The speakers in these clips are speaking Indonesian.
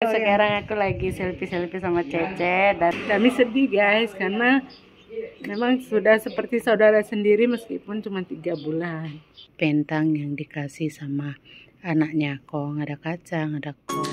sekarang aku lagi selfie-selfie sama Cece dan kami sedih guys karena memang sudah seperti saudara sendiri meskipun cuma 3 bulan. Pentang yang dikasih sama anaknya Kong, ada kacang, ada kol.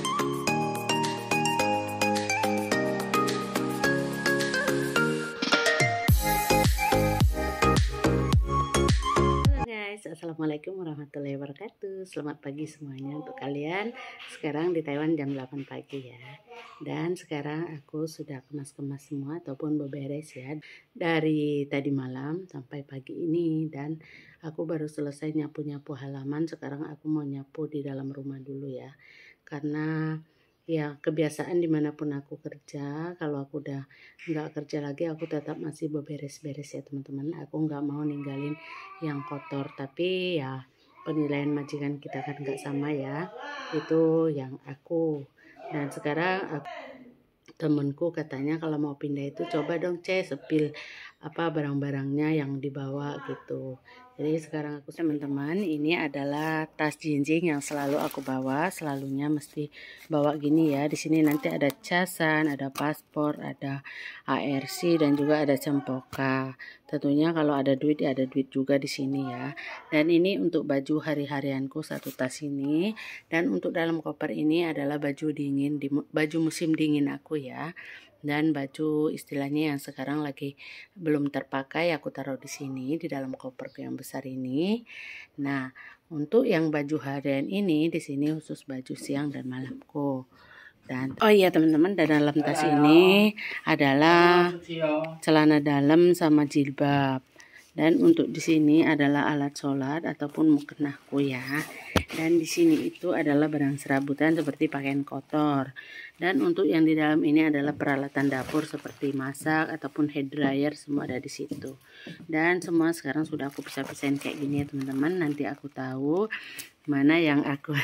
Assalamualaikum warahmatullahi wabarakatuh. Selamat pagi semuanya untuk kalian. Sekarang di Taiwan jam 8 pagi ya. Dan sekarang aku sudah kemas-kemas semua ataupun beberes ya. Dari tadi malam sampai pagi ini. Dan aku baru selesai nyapu-nyapu halaman. Sekarang aku mau nyapu di dalam rumah dulu ya. Karena ya kebiasaan dimanapun aku kerja, kalau aku udah nggak kerja lagi aku tetap masih beberes-beres ya teman-teman. Aku nggak mau ninggalin yang kotor, tapi ya penilaian majikan kita kan nggak sama ya, itu yang aku. Dan sekarang temenku katanya kalau mau pindah itu coba dong sepil apa barang-barangnya yang dibawa gitu. Jadi sekarang aku teman-teman, ini adalah tas jinjing yang selalu aku bawa, selalunya mesti bawa gini ya. Di sini nanti ada casan, ada paspor, ada ARC dan juga ada cempoka. Tentunya kalau ada duit ya ada duit juga di sini ya. Dan ini untuk baju hari-harianku satu tas ini, dan untuk dalam koper ini adalah baju dingin, baju musim dingin aku ya. Dan baju istilahnya yang sekarang lagi belum terpakai aku taruh di sini di dalam koperku yang besar ini. Nah, untuk yang baju harian ini di sini khusus baju siang dan malamku. Dan oh iya teman-teman, dalam tas ini adalah celana dalam sama jilbab. Dan untuk di sini adalah alat sholat ataupun muknahku ya. Dan di sini itu adalah barang serabutan seperti pakaian kotor. Dan untuk yang di dalam ini adalah peralatan dapur seperti masak ataupun hair dryer, semua ada di situ. Dan semua sekarang sudah aku pisah-pisahin kayak gini ya teman-teman. Nanti aku tahu mana yang aku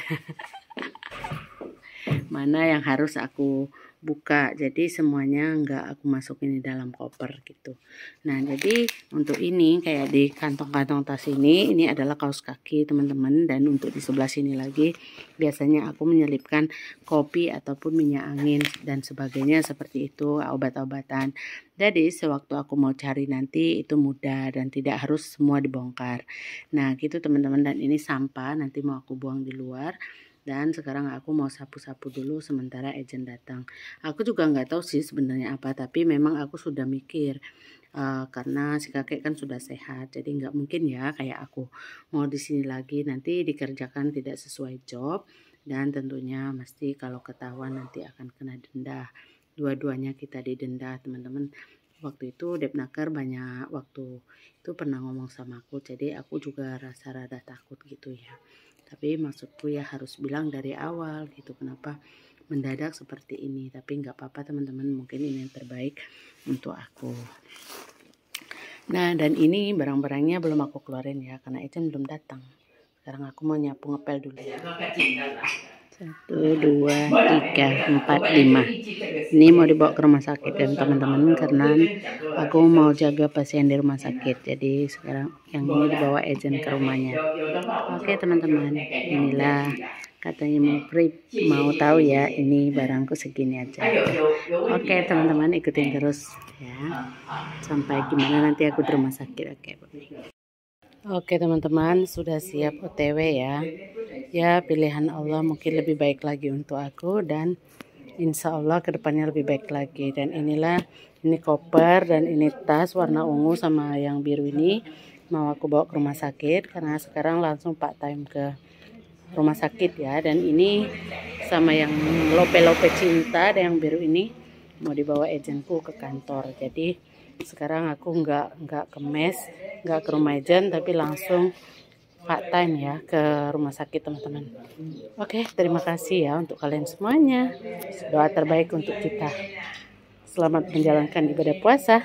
mana yang harus aku buka, jadi semuanya enggak aku masukin di dalam koper gitu. Nah jadi untuk ini kayak di kantong-kantong tas ini adalah kaos kaki teman-teman. Dan untuk di sebelah sini lagi biasanya aku menyelipkan kopi ataupun minyak angin dan sebagainya seperti itu, obat-obatan. Jadi sewaktu aku mau cari nanti itu mudah dan tidak harus semua dibongkar. Nah gitu teman-teman. Dan ini sampah nanti mau aku buang di luar. Dan sekarang aku mau sapu-sapu dulu sementara agent datang. Aku juga nggak tahu sih sebenarnya apa, tapi memang aku sudah mikir karena si kakek kan sudah sehat, jadi nggak mungkin ya kayak aku mau di sini lagi nanti dikerjakan tidak sesuai job. Dan tentunya mesti kalau ketahuan nanti akan kena denda. Dua-duanya kita didenda teman-teman. Waktu itu Depnaker banyak waktu itu pernah ngomong sama aku, jadi aku juga rasa rada takut gitu ya. Tapi maksudku ya harus bilang dari awal gitu, kenapa mendadak seperti ini. Tapi nggak apa-apa teman-teman, mungkin ini yang terbaik untuk aku. Nah dan ini barang-barangnya belum aku keluarin ya karena Ecen belum datang. Sekarang aku mau nyapu ngepel dulu ya. 1, 2, 3, 4, 5. Ini mau dibawa ke rumah sakit dan teman-teman karena aku mau jaga pasien di rumah sakit. Jadi sekarang yang ini dibawa agent ke rumahnya. Oke teman-teman, inilah katanya mau tahu ya, ini barangku segini aja. Oke teman-teman, ikutin terus ya sampai gimana nanti aku di rumah sakit. Oke teman-teman, sudah siap OTW ya. Ya pilihan Allah mungkin lebih baik lagi untuk aku dan insya Allah kedepannya lebih baik lagi. Dan inilah, ini koper dan ini tas warna ungu sama yang biru ini mau aku bawa ke rumah sakit karena sekarang langsung part time ke rumah sakit ya. Dan ini sama yang lope-lope cinta dan yang biru ini mau dibawa agentku ke kantor. Jadi sekarang aku nggak ke mes, nggak ke rumah agent, tapi langsung part time ya ke rumah sakit teman-teman. Oke, terima kasih ya untuk kalian semuanya. Doa terbaik untuk kita. Selamat menjalankan ibadah puasa.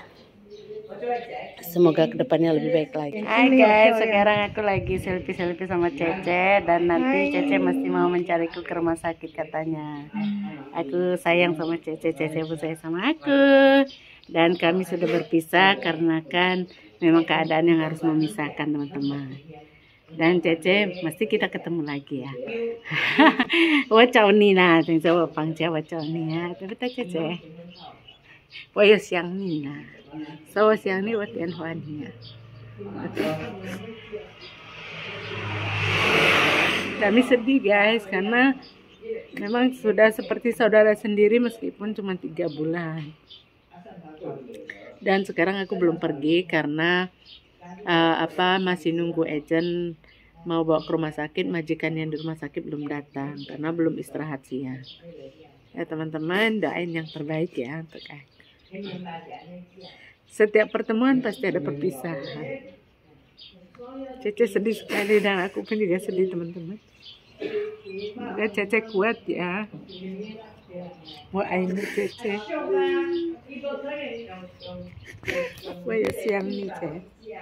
Semoga kedepannya lebih baik lagi. Hai guys, sekarang aku lagi selfie-selfie sama Cece. Dan nanti Cece mesti mau mencariku ke rumah sakit katanya. Aku sayang sama Cece, Cece pun sayang sama aku. Dan kami sudah berpisah karena kan memang keadaan yang harus memisahkan teman-teman. Dan Cece, mesti kita ketemu lagi ya. 我找你啦，等着我放假我找你啊，对不对，姐姐？我也想你呢，说我想你，我电话你啊。Kami sedih guys, karena memang sudah seperti saudara sendiri meskipun cuma 3 bulan. Dan sekarang aku belum pergi karena masih nunggu agent mau bawa ke rumah sakit. Majikan yang di rumah sakit belum datang karena belum istirahat siang. Ya teman-teman, doain yang terbaik ya untuk aku. Setiap pertemuan pasti ada perpisahan. Cece sedih sekali dan aku pun juga sedih teman-teman. Semoga Cece kuat ya. Mau aini Cece. Wah ya siang nih Cece.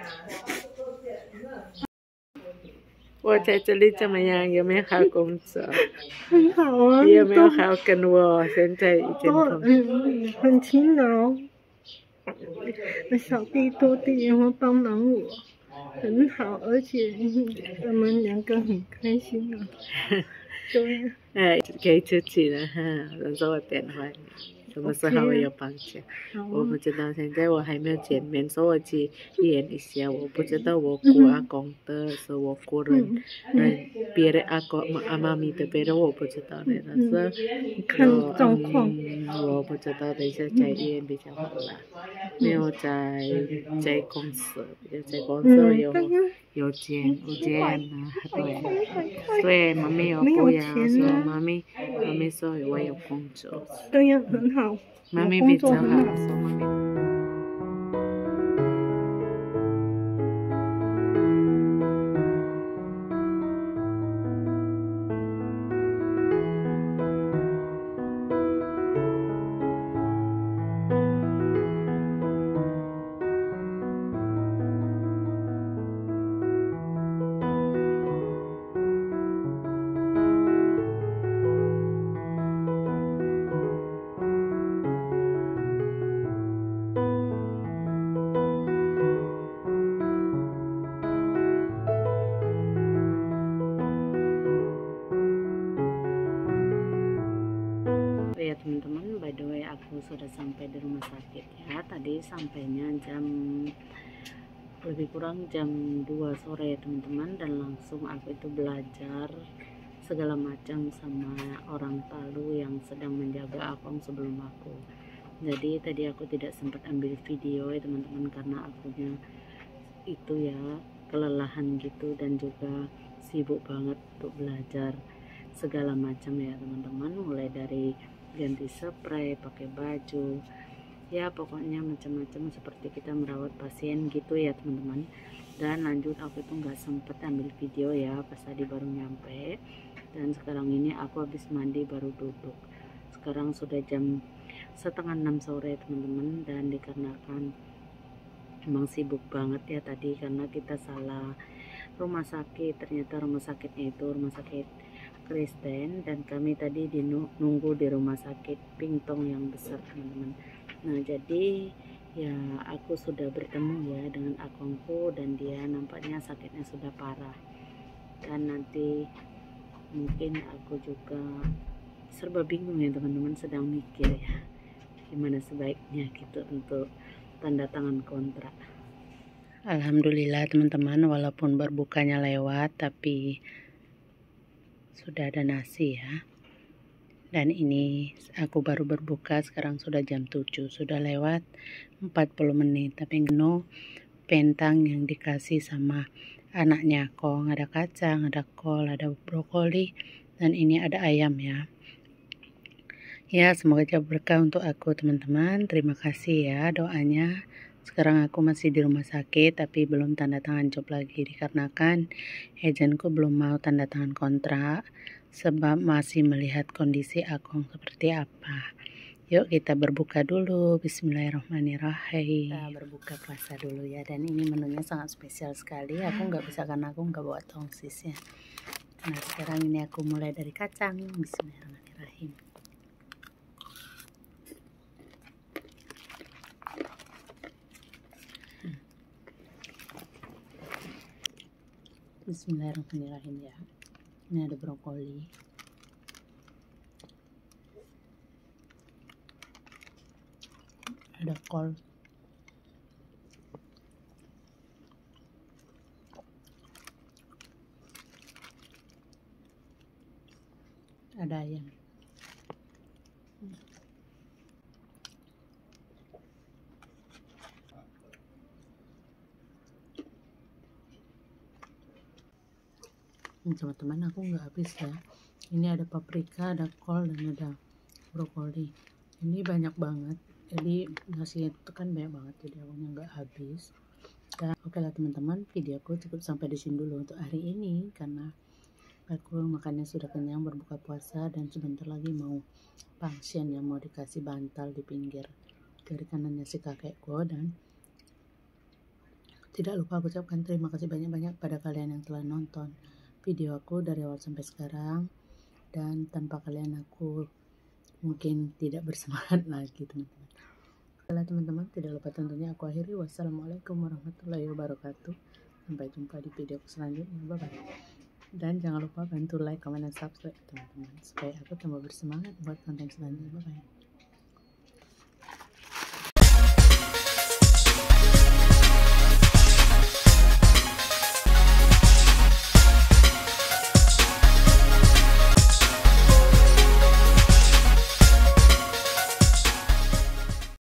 我在这里怎么样？有没有好工作？ 很好啊， 你有没有好跟我？现在已经很勤劳。小弟多弟也会帮忙我，很好，而且我们2个很开心啊。对。 可以出去了哈，人说我电话。什么时候有放假？我不知道，现在我还没有见面，说我去演一下，我不知道我过阿公的，说我过人，别人阿公妈咪的，别人我不知道的，但是看状况， 我不知道，等一下在医院比较好啦，没有在公司，在公司有见啊，对，妈咪有不要说妈咪说我有工作， 对呀，很好， 妈咪比较好，说妈咪。Ya teman-teman, by the way aku sudah sampai di rumah sakit ya. Tadi sampainya lebih kurang jam 2 sore ya teman-teman, dan langsung aku itu belajar segala macam sama orang Palu yang sedang menjaga Akong sebelum aku. Jadi tadi aku tidak sempat ambil video ya teman-teman, karena akunya itu ya kelelahan gitu dan juga sibuk banget untuk belajar segala macam ya teman-teman, mulai dari ganti spray, pakai baju, ya pokoknya macam-macam seperti kita merawat pasien gitu ya teman-teman. Dan lanjut aku itu nggak sempet ambil video ya, pas tadi baru nyampe, dan sekarang ini aku habis mandi baru duduk. Sekarang sudah jam 5:30 sore teman-teman, dan dikarenakan emang sibuk banget ya tadi karena kita salah rumah sakit. Ternyata rumah sakitnya itu rumah sakit Kristen, dan kami tadi nunggu di rumah sakit Pingtong yang besar teman-teman. Nah jadi ya aku sudah bertemu ya dengan akongku, dan dia nampaknya sakitnya sudah parah, dan nanti mungkin aku juga serba bingung ya teman-teman, sedang mikir ya gimana sebaiknya gitu untuk tanda tangan kontrak. Alhamdulillah teman-teman, walaupun berbukanya lewat tapi sudah ada nasi ya. Dan ini aku baru berbuka, sekarang sudah jam 7, sudah lewat 40 menit. Tapi menu pentang yang dikasih sama anaknya Kong, ada kacang, ada kol, ada brokoli, dan ini ada ayam ya. Ya semoga jadi berkah untuk aku teman-teman. Terima kasih ya doanya. Sekarang aku masih di rumah sakit tapi belum tanda tangan job lagi, dikarenakan agentku belum mau tanda tangan kontrak sebab masih melihat kondisi Akong seperti apa. Yuk kita berbuka dulu. Bismillahirrahmanirrahim. Kita berbuka puasa dulu ya, dan ini menunya sangat spesial sekali. Aku nggak bisa karena aku nggak bawa tongsis ya. Nah sekarang ini aku mulai dari kacang. Bismillahirrahmanirrahim. Bismillahirrahmanirrahim ya. Ini ada brokoli, ada kol, ada ayam. Teman-teman, aku nggak habis ya. Ini ada paprika, ada kol, dan ada brokoli. Ini banyak banget, jadi nasi itu kan banyak banget, jadi aku nggak habis. Dan oke lah teman-teman, videoku cukup sampai di sini dulu untuk hari ini, karena aku makannya sudah kenyang, berbuka puasa, dan sebentar lagi mau function yang mau dikasih bantal di pinggir dari kanannya si kakekku. Dan tidak lupa aku ucapkan terima kasih banyak-banyak pada kalian yang telah nonton video aku dari awal sampai sekarang, dan tanpa kalian aku mungkin tidak bersemangat lagi teman-teman. Kalau teman-teman, tidak lupa tentunya aku akhiri. Wassalamualaikum warahmatullahi wabarakatuh. Sampai jumpa di video selanjutnya. Bye bye. Dan jangan lupa bantu like, comment, dan subscribe teman-teman, supaya aku tambah bersemangat buat konten selanjutnya. Bye bye.